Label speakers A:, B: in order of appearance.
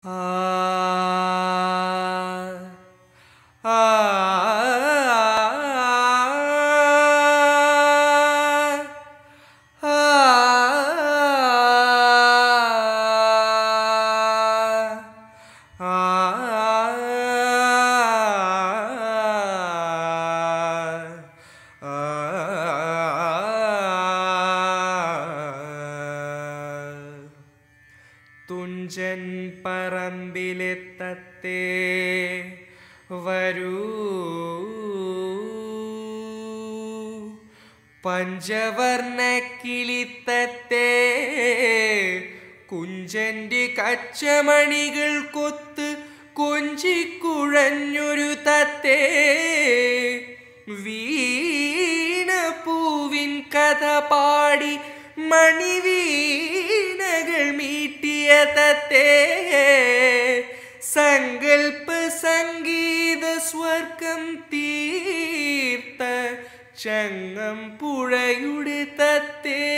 A: ആ ആ തുഞ്ചൻ പറമ്പിലെ തത്തേ വരൂ, പഞ്ചവർണ്ണ കിളിത്തത്തേ കുഞ്ചന്റെ കച്ചമണികൾ കൊത്ത് കൊഞ്ചിക്കുഴഞ്ഞൊരു തത്തേ, വീണപൂവിൻ കഥ പാടി മണിവീണകൾ മീട്ടിയ തത്തേ, സങ്കൽപ്പ സംഗീത സ്വർഗം തീർത്ത ചങ്ങം പുഴയുടെ തത്തേ.